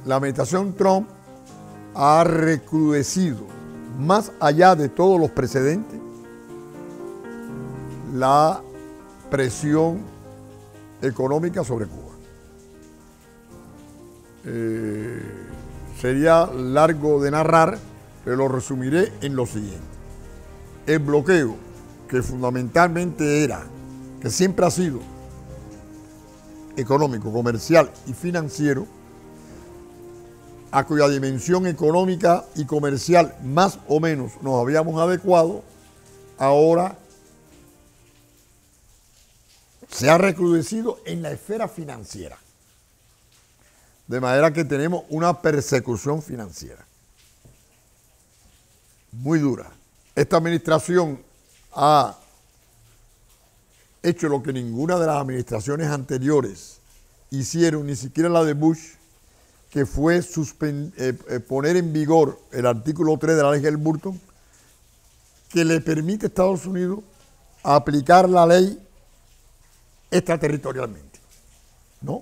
la administración Trump ha recrudecido, más allá de todos los precedentes, la presión económica sobre Cuba. Sería largo de narrar, pero lo resumiré en lo siguiente. El bloqueo, que fundamentalmente era, que siempre ha sido económico, comercial y financiero, a cuya dimensión económica y comercial más o menos nos habíamos adecuado, ahora se ha recrudecido en la esfera financiera. De manera que tenemos una persecución financiera muy dura. Esta administración ha hecho lo que ninguna de las administraciones anteriores hicieron, ni siquiera la de Bush, que fue poner en vigor el artículo 3 de la ley Helms-Burton, que le permite a Estados Unidos aplicar la ley extraterritorialmente, ¿no?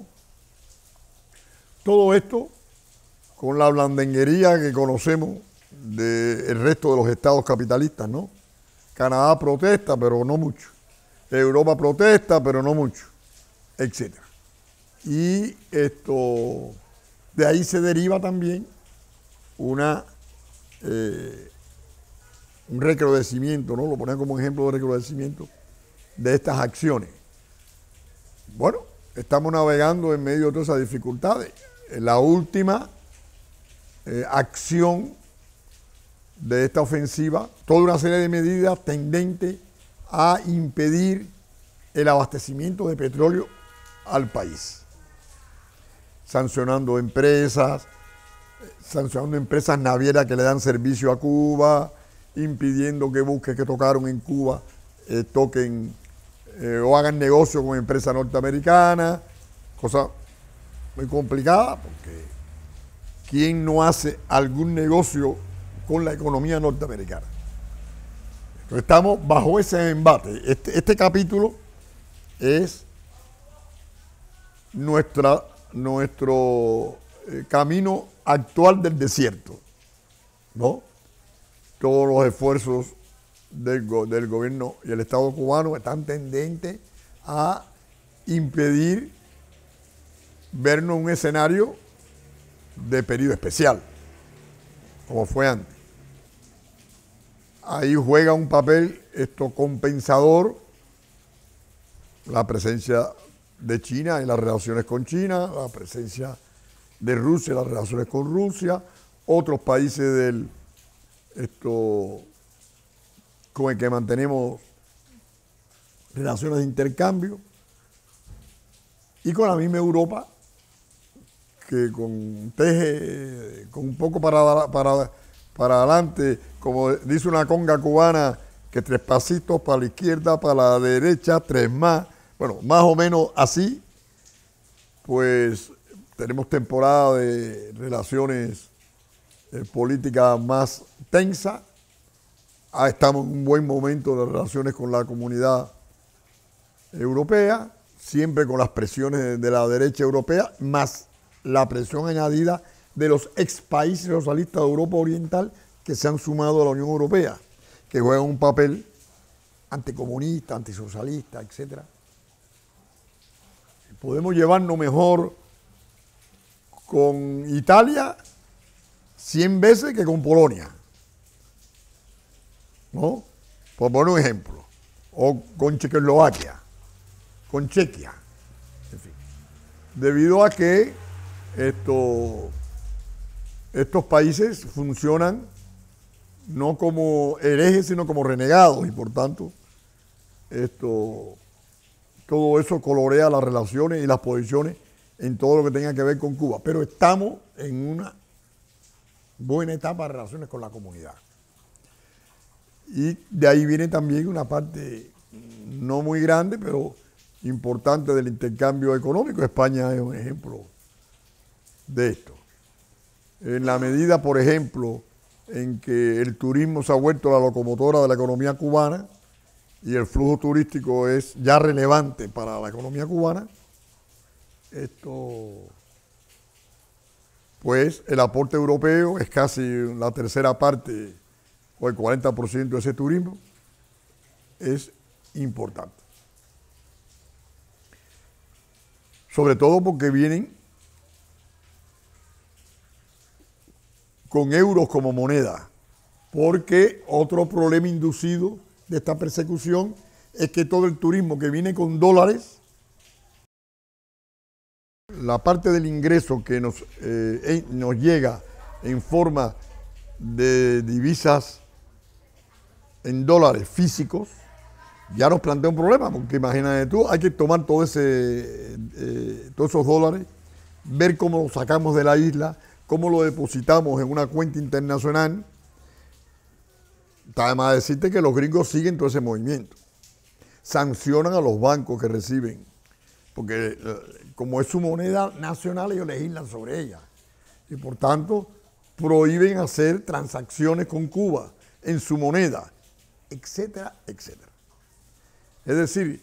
Todo esto con la blandenguería que conocemos del resto de los estados capitalistas, ¿no? Canadá protesta, pero no mucho. Europa protesta, pero no mucho, etc. Y de ahí se deriva también un recrudecimiento, ¿no? Lo ponen como ejemplo de recrudecimiento de estas acciones. Bueno, estamos navegando en medio de todas esas dificultades. La última acción de esta ofensiva, toda una serie de medidas tendentes a impedir el abastecimiento de petróleo al país. Sancionando empresas navieras que le dan servicio a Cuba, impidiendo que buques que tocaron en Cuba toquen o hagan negocio con empresas norteamericanas, cosa muy complicada, porque ¿quién no hace algún negocio con la economía norteamericana? Entonces estamos bajo ese embate. Este capítulo es nuestro camino actual del desierto, ¿no? Todos los esfuerzos del gobierno y el Estado cubano están tendentes a impedir vernos en un escenario de periodo especial, como fue antes. Ahí juega un papel compensador la presencia de China en las relaciones con China, la presencia de Rusia en las relaciones con Rusia, otros países con el que mantenemos relaciones de intercambio, y con la misma Europa, que teje con un poco para adelante, como dice una conga cubana, que 3 pasitos para la izquierda, para la derecha, 3 más. Bueno, más o menos así, pues tenemos temporada de relaciones políticas más tensas. Estamos en un buen momento de relaciones con la comunidad europea, siempre con las presiones de la derecha europea, más la presión añadida de los ex países socialistas de Europa Oriental que se han sumado a la Unión Europea, que juegan un papel anticomunista, antisocialista, etc. Podemos llevarnos mejor con Italia 100 veces que con Polonia, ¿no? Por poner un ejemplo. O con Checoslovaquia, con Chequia, en fin. Debido a que estos países funcionan no como herejes, sino como renegados, y por tanto, todo eso colorea las relaciones y las posiciones en todo lo que tenga que ver con Cuba. Pero estamos en una buena etapa de relaciones con la comunidad. Y de ahí viene también una parte no muy grande, pero importante del intercambio económico. España es un ejemplo de esto. En la medida, por ejemplo, en que el turismo se ha vuelto la locomotora de la economía cubana y el flujo turístico es ya relevante para la economía cubana, pues el aporte europeo es casi la tercera parte o el 40% de ese turismo, es importante. Sobre todo porque vienen con euros como moneda, porque otro problema inducido de esta persecución es que todo el turismo que viene con dólares, la parte del ingreso que nos llega en forma de divisas en dólares físicos, ya nos plantea un problema, porque imagínate tú, hay que tomar todos esos dólares, ver cómo los sacamos de la isla, cómo lo depositamos en una cuenta internacional. Está además decirte que los gringos siguen todo ese movimiento. Sancionan a los bancos que reciben, porque como es su moneda nacional, ellos legislan sobre ella. Y por tanto, prohíben hacer transacciones con Cuba en su moneda, etcétera, etcétera. Es decir,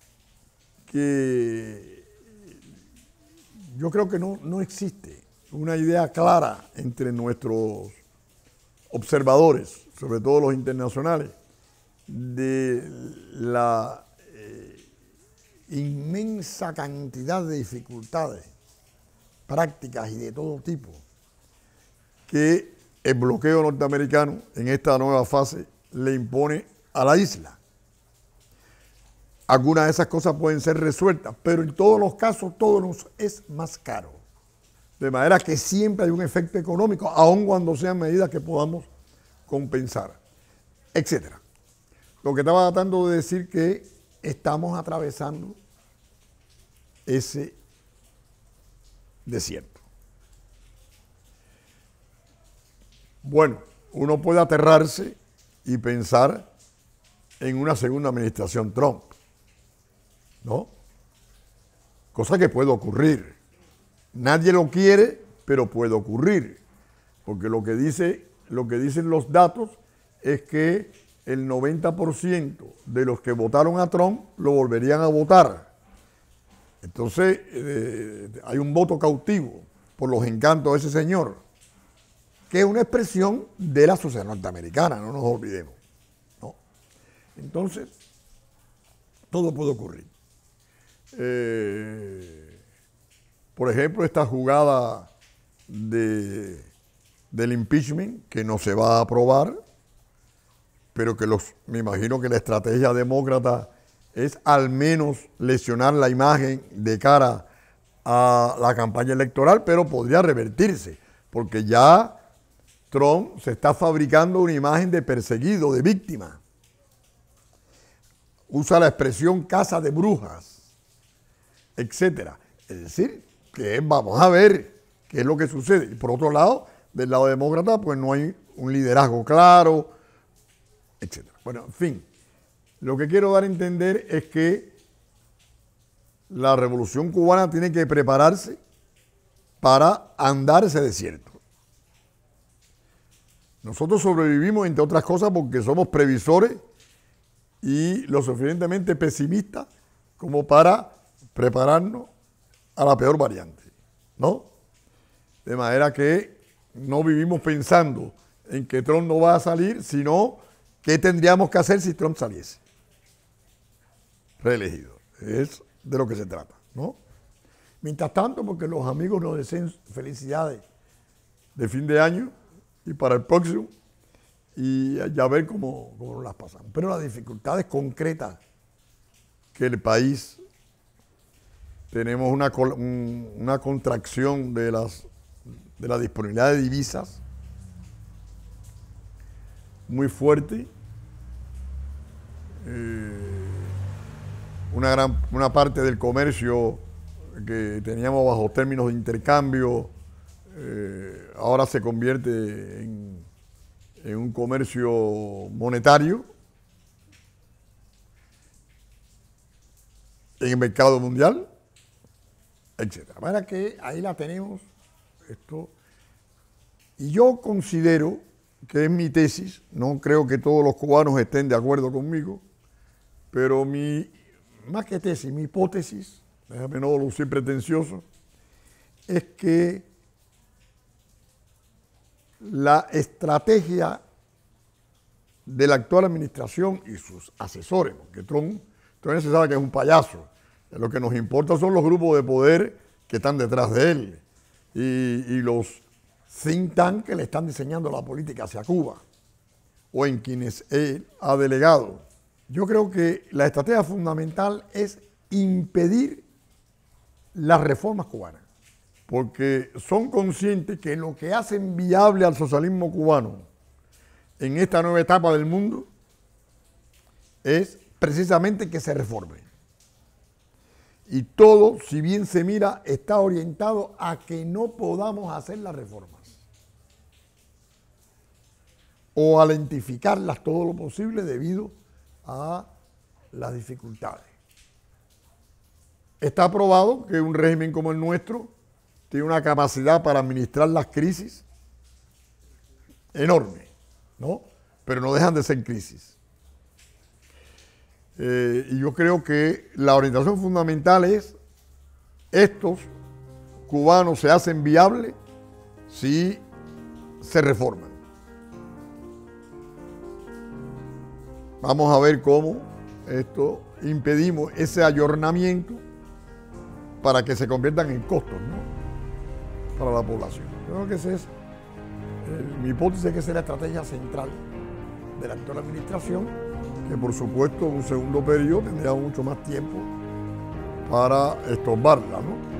que yo creo que no existe una idea clara entre nuestros observadores, sobre todo los internacionales, de la inmensa cantidad de dificultades prácticas y de todo tipo que el bloqueo norteamericano en esta nueva fase le impone a la isla. Algunas de esas cosas pueden ser resueltas, pero en todos los casos todo nos es más caro. De manera que siempre hay un efecto económico, aun cuando sean medidas que podamos compensar, etc. Lo que estaba tratando de decir que estamos atravesando ese desierto. Bueno, uno puede aterrarse y pensar en una segunda administración Trump, ¿no? Cosa que puede ocurrir. Nadie lo quiere, pero puede ocurrir. Porque lo que dicen los datos es que el 90% de los que votaron a Trump lo volverían a votar. Entonces, hay un voto cautivo por los encantos de ese señor, que es una expresión de la sociedad norteamericana, no nos olvidemos, ¿no? Entonces, todo puede ocurrir. Por ejemplo, esta jugada del impeachment, que no se va a aprobar, pero que me imagino que la estrategia demócrata es al menos lesionar la imagen de cara a la campaña electoral, pero podría revertirse, porque ya Trump se está fabricando una imagen de perseguido, de víctima. Usa la expresión casa de brujas, etc. Es decir, que vamos a ver qué es lo que sucede. Y por otro lado, del lado demócrata, pues no hay un liderazgo claro, etc. Bueno, en fin, lo que quiero dar a entender es que la revolución cubana tiene que prepararse para andar ese desierto. Nosotros sobrevivimos, entre otras cosas, porque somos previsores y lo suficientemente pesimistas como para prepararnos a la peor variante, ¿no? De manera que no vivimos pensando en que Trump no va a salir, sino qué tendríamos que hacer si Trump saliese reelegido. Es de lo que se trata, ¿no? Mientras tanto, porque los amigos nos deseen felicidades de fin de año y para el próximo, y ya ver cómo las pasamos. Pero las dificultades concretas que el país, tenemos una contracción de la disponibilidad de divisas muy fuerte, una parte del comercio que teníamos bajo términos de intercambio ahora se convierte en un comercio monetario en el mercado mundial, etc. Para que ahí la tenemos, esto. Y yo considero que es mi tesis, no creo que todos los cubanos estén de acuerdo conmigo, pero más que tesis, mi hipótesis, déjame no lucir pretencioso, es que la estrategia de la actual administración y sus asesores, porque Trump se sabe que es un payaso. Lo que nos importa son los grupos de poder que están detrás de él y los think tanks que le están diseñando la política hacia Cuba o en quienes él ha delegado. Yo creo que la estrategia fundamental es impedir las reformas cubanas, porque son conscientes que lo que hacen viable al socialismo cubano en esta nueva etapa del mundo es precisamente que se reforme. Y todo, si bien se mira, está orientado a que no podamos hacer las reformas o a lentificarlas todo lo posible debido a las dificultades. Está probado que un régimen como el nuestro tiene una capacidad para administrar las crisis enorme, ¿no? Pero no dejan de ser crisis. Y yo creo que la orientación fundamental es: estos cubanos se hacen viables si se reforman. Vamos a ver cómo esto impedimos ese ayornamiento para que se conviertan en costos, ¿no?, para la población. Yo creo que esa es mi hipótesis, es que esa es la estrategia central de la actual administración, que por supuesto en un segundo periodo tendría mucho más tiempo para estorbarla, ¿no?